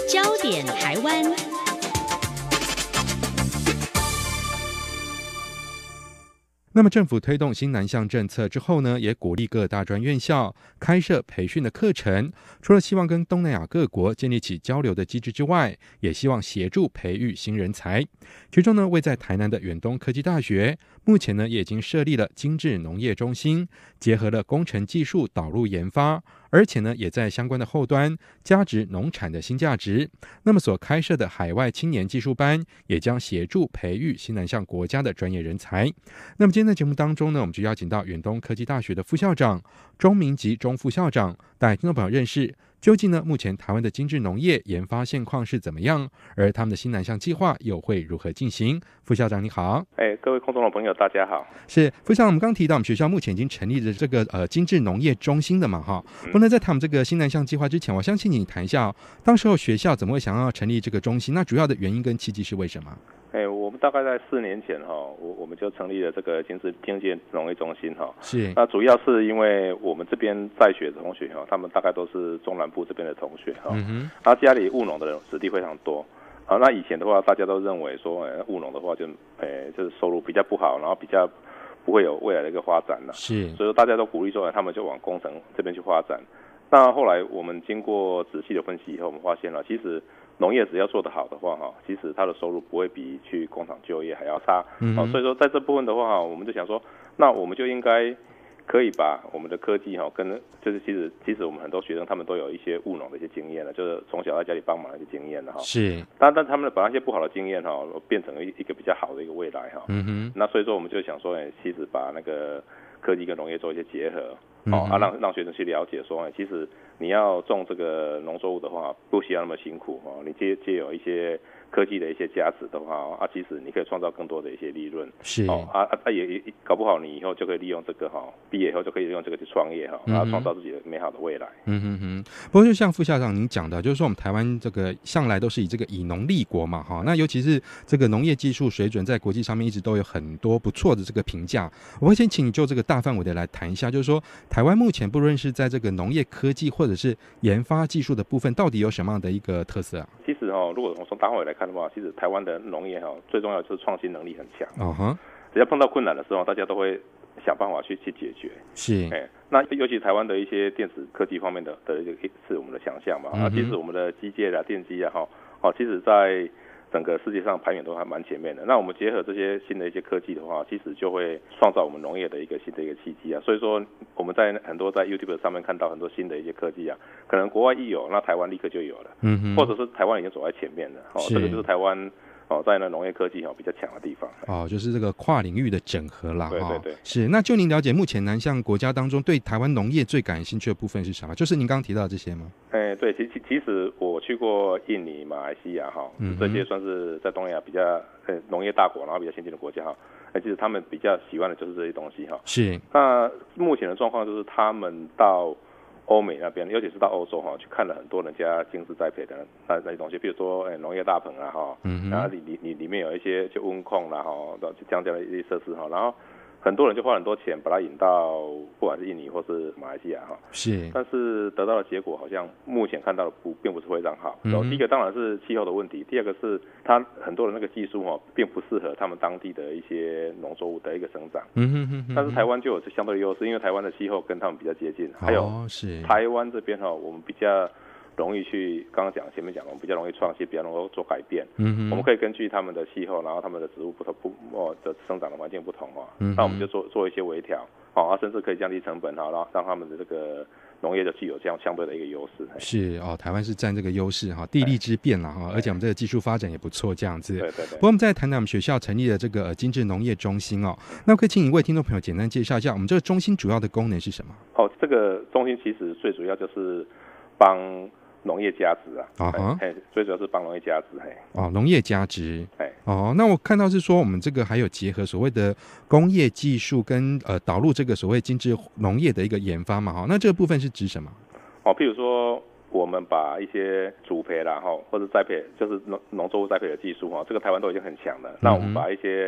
焦点台湾。 那么政府推动新南向政策之后呢，也鼓励各大专院校开设培训的课程，除了希望跟东南亚各国建立起交流的机制之外，也希望协助培育新人才。其中呢，位在台南的远东科技大学目前呢也已经设立了精致农业中心，结合了工程技术导入研发，而且呢也在相关的后端加值农产的新价值。那么所开设的海外青年技术班也将协助培育新南向国家的专业人才。那么今天的节目当中呢，我们就邀请到远东科技大学的副校长钟明吉钟副校长带听众朋友认识究竟呢目前台湾的精致农业研发现况是怎么样，而他们的新南向计划又会如何进行。副校长你好。 各位空中的朋友大家好。 是副校长，我们刚提到我们学校目前已经成立了这个精致农业中心的嘛哈。不过在谈我们这个新南向计划之前，我相信你谈一下当时候学校怎么会想要成立这个中心，那主要的原因跟契机是为什么？ 我们大概在4年前我们就成立了这个精致农业中心是。 那主要是因为我们这边在学的同学他们大概都是中南部这边的同学他家里务农的人子弟非常多那以前的话大家都认为说务农的话就是收入比较不好，然后比较不会有未来的一个发展了， 是， 所以说大家都鼓励说他们就往工程这边去发展。那后来我们经过仔细的分析以后，我们发现了其实农业只要做得好的话其实它的收入不会比去工厂就业还要差所以说在这部分的话我们就想说，那我们就应该可以把我们的科技跟就是其实我们很多学生他们都有一些务农的一些经验了，就是从小在家里帮忙的一些经验了是， 但他们把那些不好的经验变成一个比较好的一个未来那所以说我们就想说其实把那个科技跟农业做一些结合让学生去了解说其实你要种这个农作物的话不需要那么辛苦你藉有一些科技的一些价值的话其实你可以创造更多的一些利润， 是也搞不好你以后就可以利用这个毕业以后就可以利用这个去创业然后创造自己的美好的未来。 不过就像副校长您讲的，就是说我们台湾这个向来都是以这个以农立国嘛那尤其是这个农业技术水准在国际上面一直都有很多不错的这个评价。我会先请你就这个大范围的来谈一下，就是说台湾目前不论是在这个农业科技或者是研发技术的部分到底有什么样的一个特色啊？ 其实如果从大范围来看的话，其实台湾的农业最重要的就是创新能力很强只要碰到困难的时候大家都会想办法去解决。 是那尤其台湾的一些电子科技方面的一个是我们的强项嘛其实我们的机械电机其实在整个世界上排名都还蛮前面的。那我们结合这些新的一些科技的话，其实就会创造我们农业的一个新的一个契机所以说我们在很多在 YouTube 上面看到很多新的一些科技可能国外一有，那台湾立刻就有了或者是台湾已经走在前面了这个就是台湾在那农业科技比较强的地方就是这个跨领域的整合啦。 对是。那就您了解目前南向国家当中对台湾农业最感兴趣的部分是什么？就是您刚刚提到的这些吗？ 对，其实我去过印尼、马来西亚这些算是在东南亚比较农业大国然后比较先进的国家其实他们比较喜欢的就是这些东西是。 那目前的状况就是他们到欧美那边，尤其是到欧洲去看了很多人家精致栽培的那些东西，比如说农业大棚然后里面有一些就温控啦就这样的一些设施然后很多人就花很多钱把它引到不管是印尼或是马来西亚是， 但是得到的结果好像目前看到的并不是非常好第一个当然是气候的问题，第二个是它很多的那个技术并不适合他们当地的一些农作物的一个生长但是台湾就有相对的优势，因为台湾的气候跟他们比较接近还有是台湾这边我们比较容易去刚刚前面讲我们比较容易创新，比较能够做改变我们可以根据他们的气候然后他们的植物不同的生长的环境不同那我们就做一些微调甚至可以降低成本然后让他们的这个农业就具有这样相对的一个优势是台湾是占这个优势地利之便啦而且我们这个技术发展也不错这样子。 对。 不过我们再谈谈我们学校成立的这个精致农业中心那可以请你为听众朋友简单介绍一下我们这个中心主要的功能是什么？ 这个中心其实最主要就是帮农业价值最主要是帮农业价值农业价值那我看到是说我们这个还有结合所谓的工业技术跟导入这个所谓精致农业的一个研发嘛那这个部分是指什么？ 譬如说我们把一些主培啦或者栽培就是农作物栽培的技术这个台湾都已经很强了那我们把一些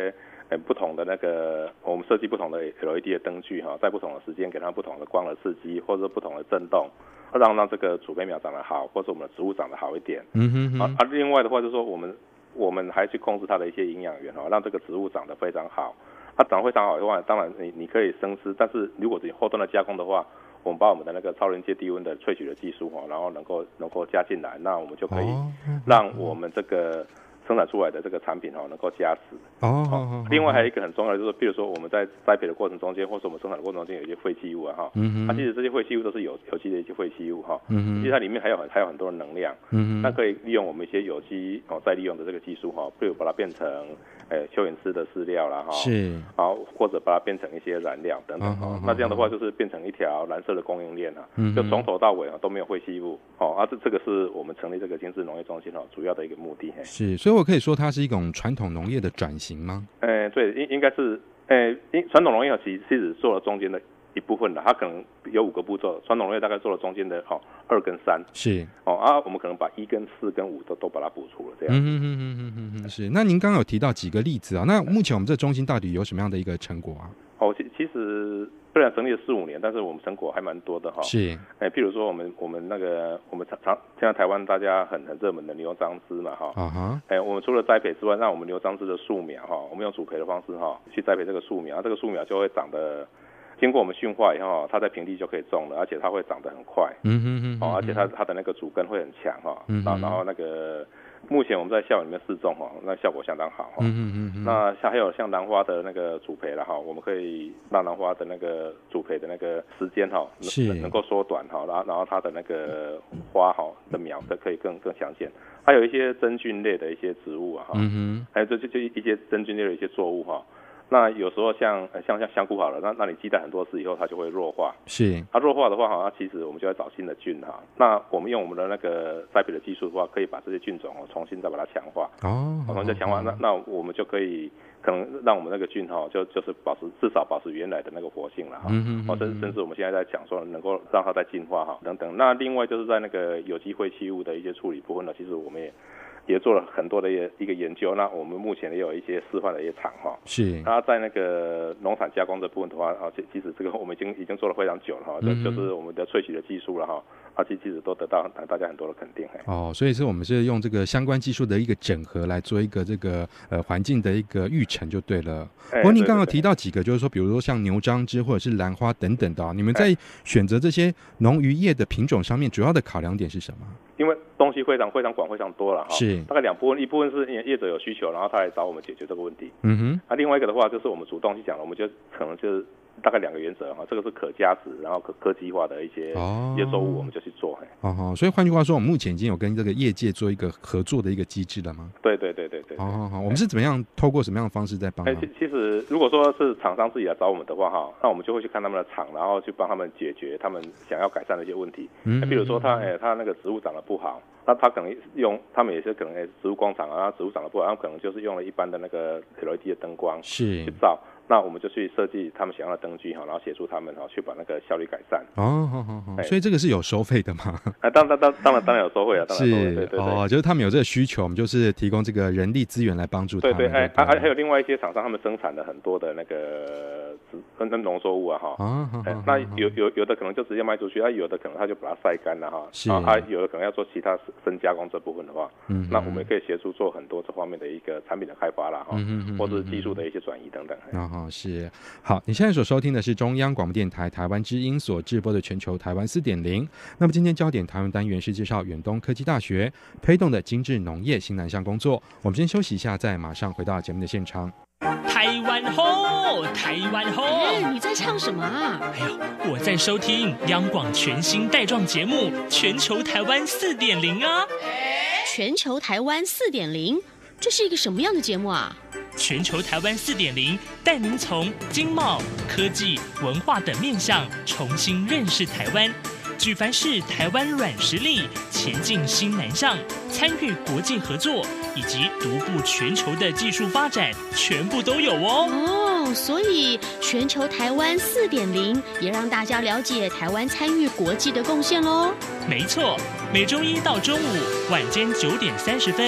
不同的那个我们设计不同的 LED 的灯具哈，在不同的时间给它不同的光的刺激，或者是不同的震动，让这个主培苗长得好，或者我们的植物长得好一点。另外的话就是说我们还去控制它的一些营养源哈，让这个植物长得非常好。它长得非常好的话，当然你可以生吃，但是如果你后端的加工的话，我们把我们的那个超临界低温的萃取的技术然后能够加进来，那我们就可以让我们这个生产出来的这个产品能够加持。另外还有一个很重要的就是，比如说我们在栽培的过程中间，或者我们生产的过程中间有一些废弃物其实这些废弃物都是有机的一些废弃物其实它里面还有很多的能量，那可以利用我们一些有机再利用的这个技术比如把它变成蚯蚓吃的饲料啦是或者把它变成一些燃料等等那这样的话就是变成一条蓝色的供应链就从头到尾都没有废弃物这个是我们成立这个精致农业中心主要的一个目的。 是，所以我可以说它是一种传统农业的转型吗？ 对，应该是传统农业其实做了中间的一部分的，它可能有5个步骤，传统农业大概做了中间的2跟3， 是我们可能把1跟4跟5都把它补足了这样。 是。那您刚刚有提到几个例子那目前我们这中心到底有什么样的一个成果其实虽然成立了4-5年，但是我们成果还蛮多的是譬如说我们常现在台湾大家很热门的牛樟芝嘛我们除了栽培之外，让我们牛樟芝的树苗我们用主培的方式去栽培这个树苗，这个树苗就会长得。经过我们驯化以后，它在平地就可以种了，而且它会长得很快，而且它的那个主根会很强然后那个目前我们在校园里面试种那效果相当好那还有像兰花的那个主培了我们可以让兰花的那个主培的那个时间能够缩短然后它的那个花的苗可以更强健，还有一些真菌类的一些植物还有就一些真菌类的一些作物那有时候像香菇好了，那你积氮很多次以后，它就会弱化。是，它弱化的话其实我们就要找新的菌那我们用我们的那个栽培的技术的话，可以把这些菌种重新再把它强化。重新再强化，那我们就可以可能让我们那个菌就是至少保持原来的那个活性了甚至我们现在在讲说能够让它再进化等等。那另外就是在那个有机废弃物的一些处理部分呢，其实我们也做了很多的一个研究，那我们目前也有一些示范的一些厂是。那在那个农产加工这部分的话其实这个我们已经做了非常久了就是我们的萃取的技术了其实都得到大家很多的肯定所以是我们是用这个相关技术的一个整合来做一个这个环境的一个预成就对了。不过您刚刚提到几个，就是说比如说像牛樟芝或者是兰花等等的你们在选择这些农渔业的品种上面，主要的考量点是什么？ 因为东西非常广非常多了是大概2部分，一部分是业者有需求，然后他来找我们解决这个问题。另外一个的话就是我们主动去讲了，我们就可能就是大概2个原则这个是可加值，然后科技化的一些作物我们就去做所以换句话说，我们目前已经有跟这个业界做一个合作的一个机制了吗？ 对我们是怎么样透过什么样的方式在帮其实如果说是厂商自己来找我们的话那我们就会去看他们的厂，然后去帮他们解决他们想要改善的一些问题。比如说他那个植物长得不好，那他可能他们也是可能植物工厂植物长得不好，他们可能就是用了一般的那个 LED 的灯光去照，那我们就去设计他们想要的灯具然后协助他们去把那个效率改善。 所以这个是有收费的吗？ 当然有收费啊，当然是对就是他们有这个需求，我们就是提供这个人力资源来帮助他们。对， 还有另外一些厂商，他们生产了很多的那个农作物那有的可能就直接卖出去，有的可能他就把它晒干了有的可能要做其他深加工这部分的话，那我们也可以协助做很多这方面的一个产品的开发啦或者是技术的一些转移等等。 是。好，你现在所收听的是中央广播电台台湾之音所直播的全球台湾 4.0。 那么今天焦点台湾单元是介绍远东科技大学推动的精致农业新南向工作。我们先休息一下，再马上回到节目的现场。 台湾吼，台湾吼！ 你在唱什么我在收听央广全新带状节目《全球台湾4.0》啊。 全球台湾4.0，这是一个什么样的节目啊？ 全球台湾4.0带您从经贸、科技、文化等面向重新认识台湾。举凡是台湾软实力、前进新南向、参与国际合作以及独步全球的技术发展，全部都有所以全球台湾4.0也让大家了解台湾参与国际的贡献咯。 没错，每周一到周五晚间9点30分，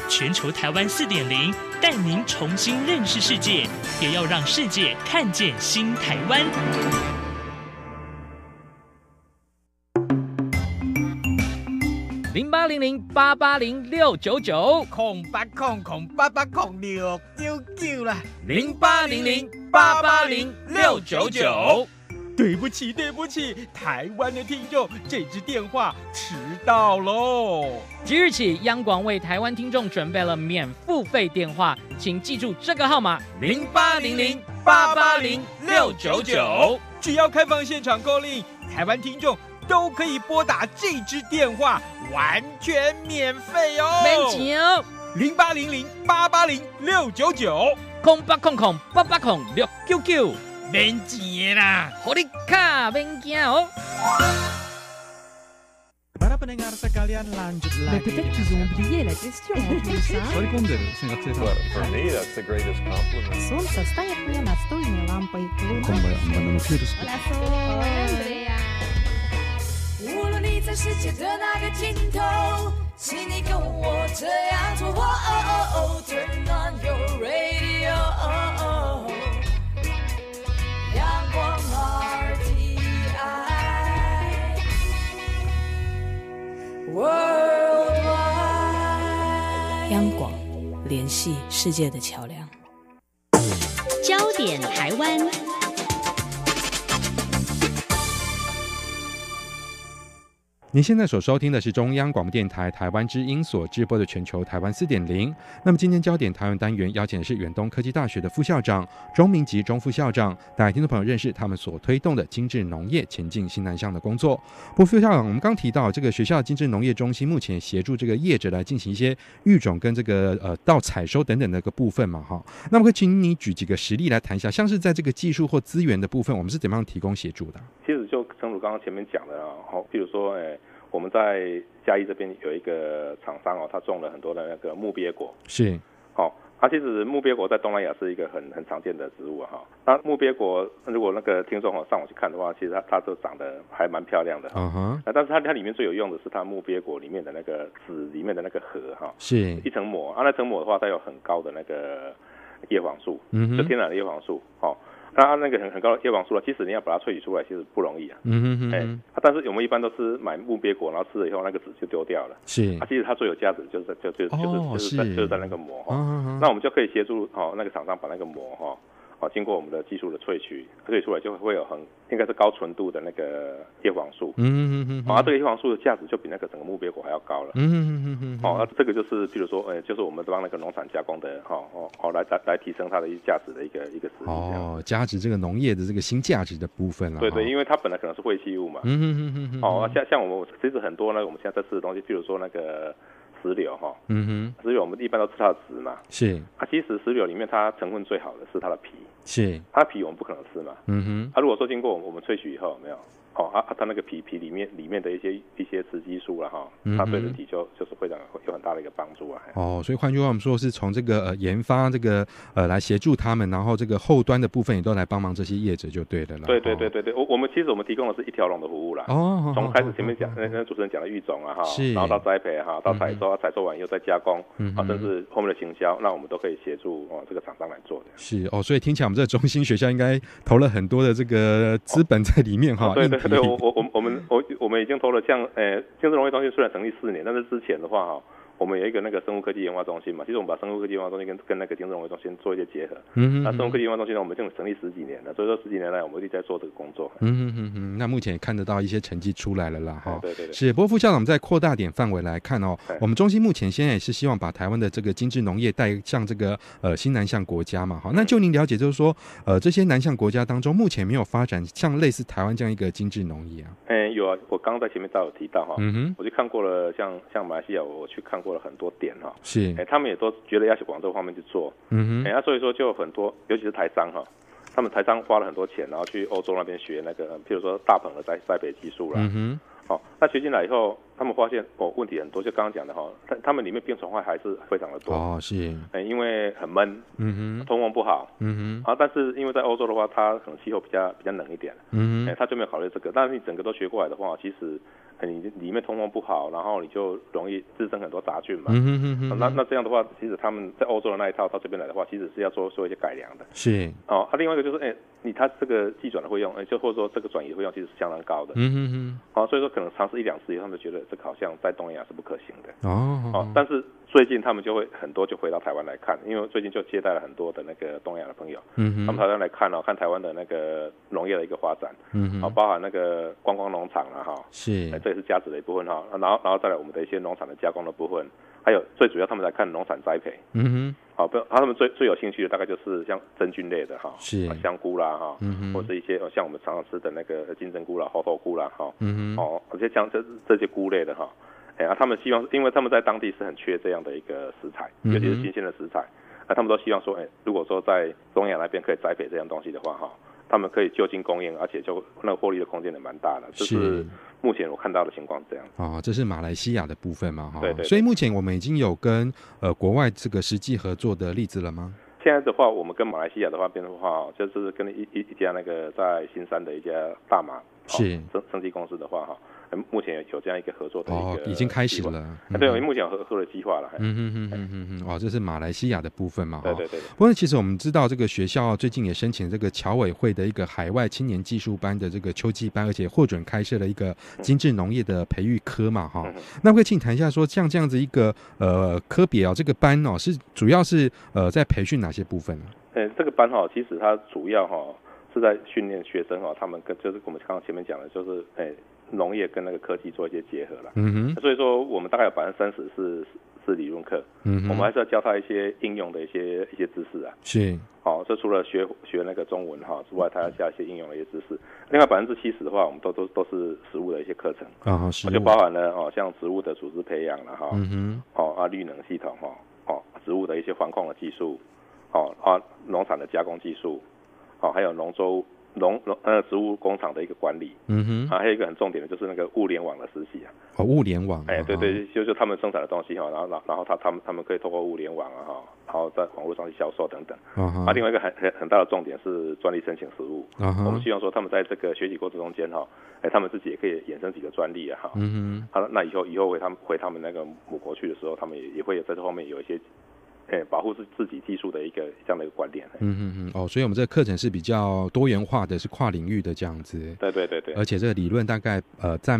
全球台湾4.0带您重新认识世界，也要让世界看见新台湾。 0800880699，0800880699啦 0800880699。 对不起，台湾的听众，这支电话迟到喽。 即日起，央广为台湾听众准备了免付费电话，请记住这个号码 0800880699。只要开放现场购令，台湾听众都可以拨打这支电话，完全免费哦。 免钱哦 ，0800880699，0800880699，免钱啦， 火力卡免惊哦。 Para pendengar sekalian, lanjut lagi. Peut-être qu'ils ont oublié la question en plus. For me, that's the greatest compliment. Солнце стоит мне над стойной лампой. Луна. Hola, Andrea. 无论你在世界的哪个尽头，请你跟我这样做。Turn on your radio. 阳光 RTI。Worldwide。 央广，联系世界的桥梁。 焦点台湾。 您现在所收听的是中央广播电台台湾之音所直播的全球台湾4.0。那么今天焦点台湾单元邀请的是远东科技大学的副校长钟明吉钟副校长，带听众朋友认识他们所推动的精致农业前进新南向的工作。不过副校长，我们刚提到这个学校的精致农业中心目前协助这个业者来进行一些育种跟这个到采收等等的一个部分嘛，哈。那么可以请你举几个实例来谈一下，像是在这个技术或资源的部分，我们是怎么样提供协助的？ 其实就正如刚刚前面讲的譬如说，我们在嘉义这边有一个厂商他种了很多的那个木鳖果， 是， 其实木鳖果在东南亚是一个很常见的植物那木鳖果如果那个听众上网去看的话，其实它都长得还蛮漂亮的但是它里面最有用的是它木鳖果里面的那个籽里面的那个核是一层膜那层膜的话，它有很高的那个叶黄素，就天然的叶黄素那个很高的叶黄素其实你要把它萃取出来其实不容易但是我们一般都是买木鳖果，然后吃了以后那个籽就丢掉了， 是其实它最有价值就是在那个膜那我们就可以协助那个厂商把那个膜经过我们的技术的萃取出来就会有应该是高纯度的那个叶黄素这个叶黄素的价值就比那个整个木鳖果还要高了这个就是比如说就是我们帮那个农产加工的来提升它的价值的一个实例加值这个农业的这个新价值的部分了。 对，因为它本来可能是废弃物嘛像我们其实很多呢我们现在在吃的东西，比如说那个石榴石榴我们一般都吃它的籽嘛， 是其实石榴里面它成分最好的是它的皮， 是它的皮我们不可能吃嘛如果说经过我们萃取以后有没有它那个皮里面的一些雌激素它对人体就是非常有很大的一个帮助所以换句话我们说是从这个研发这个来协助他们，然后这个后端的部分也都来帮忙这些业者就对了啦。 对，我们提供的是一条龙的服务啦从开始前面讲那主持人讲的育种然后到栽培到采收采收完以后再加工甚至后面的行销，那我们都可以协助这个厂商来做的。 是所以听起来我们这个中心学校应该投了很多的这个资本在里面对，我们已经投了精致农业中心虽然成立4年，但是之前的话我们有一个那个生物科技研发中心嘛，其实我们把生物科技研发中心跟那个精致农业中心做一些结合那生物科技研发中心呢，我们已经成立10几年了，所以说10几年来我们一直在做这个工作那目前也看得到一些成绩出来了啦对， 是。不过副校长，我们再扩大点范围来看我们中心目前现在也是希望把台湾的这个精致农业带向这个新南向国家嘛那就您了解就是说这些南向国家当中目前没有发展像类似台湾这样一个精致农业有我刚刚在前面有提到我去看过了像马来西亚我去看过了很多点是他们也都觉得要去往这方面去做所以说就有很多尤其是台商他们台商花了很多钱然后去欧洲那边学那个譬如说大棚的栽培技术啦那学进来以后他们发现问题很多，就刚刚讲的他们里面病虫害还是非常的多是因为很闷通风不好但是因为在欧洲的话它可能气候比较冷一点他就没有考虑这个，但是你整个都学过来的话，其实你里面通风不好，然后你就容易滋生很多杂菌嘛。那这样的话，其实他们在欧洲的那一套到这边来的话，其实是要做一些改良的。 是另外一个就是，它这个技转的费用，就或者说这个转移的费用其实是相当高的。所以说可能尝试1-2次以后，他们觉得这个好像在东南亚是不可行的。但是最近他们就会很多就回到台湾来看，因为最近就接待了很多的那个东南亚的朋友，他们台湾来看看台湾的那个农业的一个发展，包含那个观光农场是这也是价值的一部分然后再来我们的一些农产的加工的部分，还有最主要他们来看农产栽培。他们最有兴趣的大概就是像真菌类的是香菇啦或是一些像我们常常吃的那个金针菇啦、猴头菇啦而且像这些菇类的他们希望，因为他们在当地是很缺这样的一个食材，尤其是新鲜的食材，他们都希望说，如果说在东亚那边可以栽培这样东西的话他们可以就近供应，而且就那个获利的空间也蛮大的，这是目前我看到的情况是这样。 这是马来西亚的部分嘛？ 对。 所以目前我们已经有跟国外这个实际合作的例子了吗？ 现在的话，我们跟马来西亚的话变的话，就是跟一家那个在新山的一家大马是生技公司的话目前有这样一个合作的一个已经开始了。 对，目前有合作的计划了。 这是马来西亚的部分嘛？ 对。 不过其实我们知道，这个学校最近也申请这个侨委会的一个海外青年技术班的这个秋季班，而且获准开设了一个精致农业的培育科嘛，那可以请谈一下说，像这样子一个科别这个班是主要是在培训哪些部分呢？ 这个班其实它主要是在训练学生他们就是我们刚刚前面讲的，就是农业跟那个科技做一些结合了。所以说我们大概有30%是理论课，我们还是要教他一些应用的一些知识啊。 是这除了学那个中文之外，他要加一些应用的一些知识。另外70%的话，我们都是实务的一些课程就包含了像植物的组织培养了绿能系统植物的一些环控的技术农产的加工技术还有植物工厂的一个管理，还有一个很重点的就是那个物联网的实习物联网， 对，就他们生产的东西然后他们可以透过物联网然后在网络上去销售等等。另外一个很大的重点是专利申请实务，我们希望说他们在这个学习过程中间他们自己也可以衍生几个专利那以后回他们那个母国去的时候，他们也会在这方面有一些保护自己技术的这样的一个观点。 所以我们这个课程是比较多元化的，是跨领域的这样子。 对。 而且这个理论大概占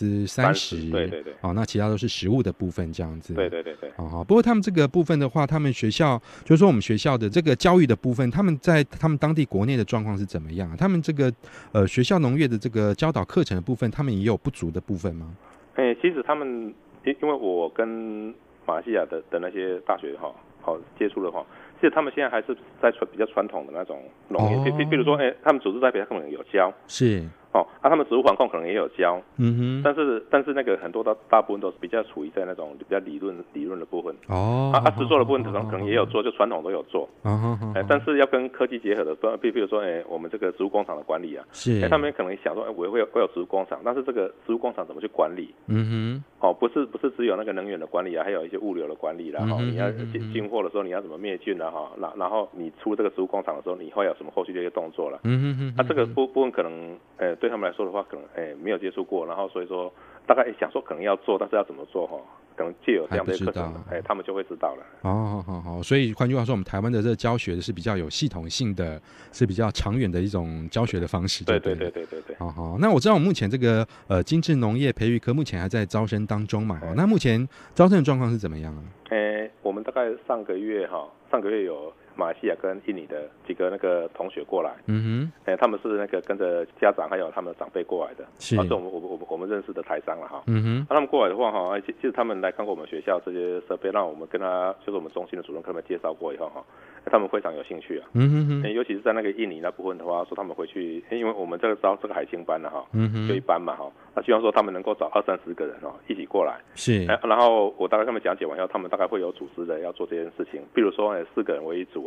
30%， 对。 那其他都是实务的部分这样子。 对。 不过他们这个部分的话，他们学校就是说我们学校的这个教育的部分，他们在他们当地国内的状况是怎么样？他们这个学校农业的这个教导课程的部分，他们也有不足的部分吗？ 其实他们因为我跟马来西亚的那些大学接触的话，其实他们现在还是在比较传统的那种农业，比如说他们组织栽培他可能有教， 是他们植物环控可能也有教，但是那个很多大部分都是比较处于在那种比较理论的部分，实作的部分可能也有做，就传统都有做，但是要跟科技结合的，比如说我们这个植物工厂的管理是他们可能想说我会有植物工厂，但是这个植物工厂怎么去管理？不是只有那个能源的管理还有一些物流的管理啦，你要进货的时候你要怎么灭菌啦然后你出这个植物工厂的时候，你会有什么后续的一些动作啦？这个部分可能对他们来说的话，可能没有接触过，然后所以说大概想说可能要做，但是要怎么做可能藉由这样的课程他们就会知道了。 好，所以换句话说，我们台湾的这个教学是比较有系统性的，是比较长远的一种教学的方式。对。好，那我知道我们目前这个精致农业培育科目前还在招生当中嘛，那目前招生的状况是怎么样啊？ 我们大概上个月有马来西亚跟印尼的几个那个同学过来，他们是那个跟着家长还有他们的长辈过来的，是我们认识的台商了他们过来的话其实他们来看过我们学校这些设备，让我们跟就是我们中心的主任跟他们介绍过以后他们非常有兴趣尤其是在那个印尼那部分的话，说他们回去，因为我们这个招这个海青班的就一班嘛希望说他们能够找20-30个人一起过来， 是然后我大概跟他们讲解完以后，他们大概会有组织的要做这件事情，比如说4个人为一组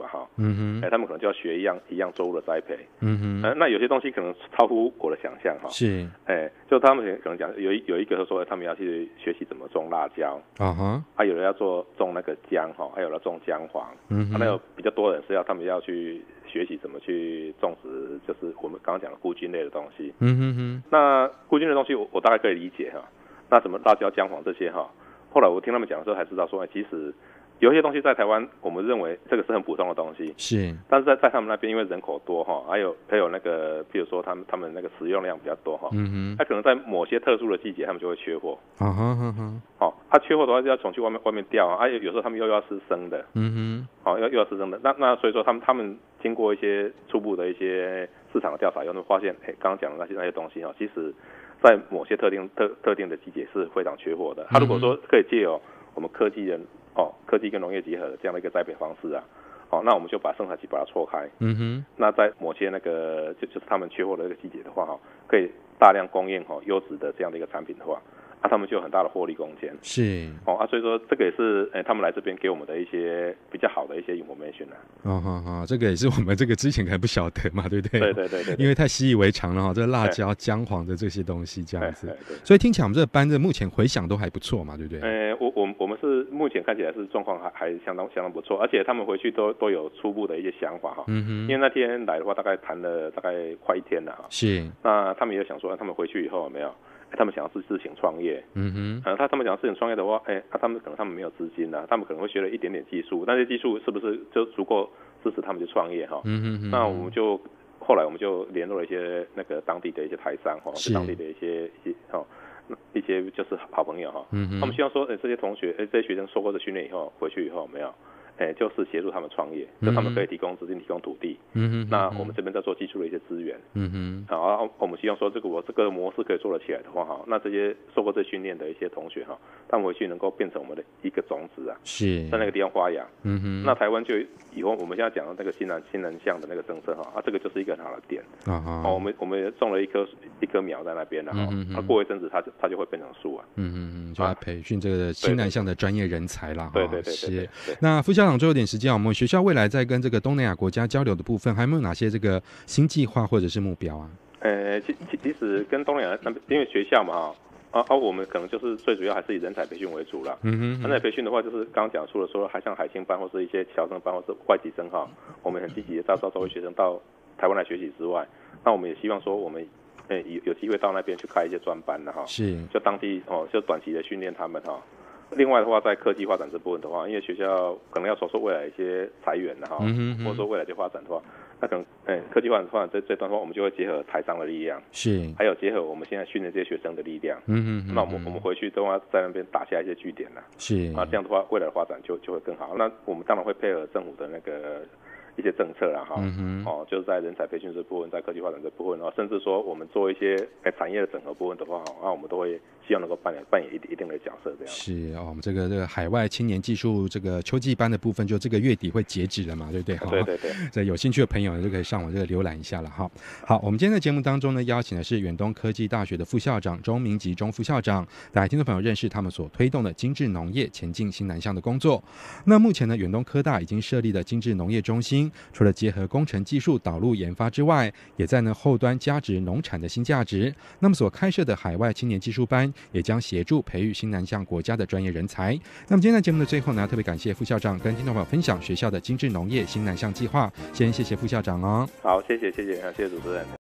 啊哈， 他们可能就要学一样作物的栽培， 那有些东西可能超乎我的想象哈， 是， 就他们可能讲有一个说他们要去学习怎么种辣椒，有人要种那个姜哈，还有人种姜黄，那有比较多人是他们要去学习怎么去种植，就是我们刚刚讲的菇菌类的东西，那菇菌类的东西我大概可以理解哈，那什么辣椒、姜黄这些哈，后来我听他们讲的时候才知道说，其实有一些东西在台湾，我们认为这个是很普通的东西， 是， 但是在他们那边，因为人口多哈，还有那个，比如说他们那个食用量比较多哈，他可能在某些特殊的季节，他们就会缺货，他缺货的话就要从去外面调啊，有时候他们又要吃生的，又要吃生的，那所以说他们经过一些初步的一些市场的调查以后，发现，刚刚讲的那些东西哈，其实在某些特定的季节是非常缺货的。他如果说可以借由我们科技跟农业结合的这样的一个栽培方式啊，那我们就把生产期把它错开，那在某些那个就是他们缺货的这个季节的话，可以大量供应优质的这样的一个产品的话，他们就有很大的获利空间。 是所以说这个也是他们来这边给我们的一些比较好的一些 information 这个也是我们这个之前可能不晓得嘛，对不对？ 对， 因为太习以为常了这个辣椒、姜黄的这些东西这样子，所以听起来我们这个班的目前回响都还不错嘛，对不对？ 我们是目前看起来是状况还相当不错，而且他们回去都有初步的一些想法哈。因为那天来的话，大概谈了大概快1天了哈。 是。 那他们也想说，他们回去以后有没有？他们想要自行创业，他们想要自行创业的话，他们没有资金啊，他们可能会学了一点点技术，那些技术是不是就足够支持他们去创业哈？那后来我们就联络了一些那个当地的一些台商哈，当地的一些就是好朋友哈，他们希望说，这些同学，这些学生受过这训练以后，回去以后有没有？就是协助他们创业，就他们可以提供资金、提供土地。那我们这边在做技术的一些资源。好，我们希望说这个模式可以做得起来的话，那这些受过这训练的一些同学他们回去能够变成我们的一个种子啊， 是在那个地方发芽。那台湾就以后我们现在讲的那个新南向的那个政策这个就是一个很好的点。我们也种了一棵苗在那边过一阵子它就会变成树啊。 就要培训这个新南向的专业人才啦。 对。 那副校长最后一点时间，我们学校未来在跟这个东南亚国家交流的部分，还有没有哪些这个新计划或者是目标啊？ 其实跟东南亚那边，因为学校嘛我们可能就是最主要还是以人才培训为主啦。人才培训的话，就是刚刚讲除了说还像海青班或是一些侨生班或是外籍生我们很积极的招收学生到台湾来学习之外，那我们也希望说我们有机会到那边去开一些专班的是就当地就短期的训练他们另外的话，在科技发展这部分的话，因为学校可能要筹措未来一些裁员或者说未来的发展的话，那可能科技发展这段的话，我们就会结合台商的力量， 是还有结合我们现在训练这些学生的力量。那我们回去都要在那边打下一些据点是这样的话，未来的发展就会更好。那我们当然会配合政府的那个一些政策啦就是在人才培训这部分，在科技发展这部分甚至说我们做一些产业的整合部分的话我们都会希望能够扮演一定的角色这样。 是我们这个海外青年技术这个秋季班的部分，就这个月底会截止了嘛，对不对？ 对。 这有兴趣的朋友就可以上网这个浏览一下了好，我们今天的节目当中呢，邀请的是远东科技大学的副校长钟明吉钟副校长，带听众朋友认识他们所推动的精致农业前进新南向的工作。那目前呢，远东科大已经设立了精致农业中心，除了结合工程技术导入研发之外，也在后端加值农产的新价值。那么所开设的海外青年技术班，也将协助培育新南向国家的专业人才。那么今天在节目的最后呢，特别感谢副校长跟听众朋友分享学校的精致农业新南向计划。先谢谢副校长好，谢谢主持人。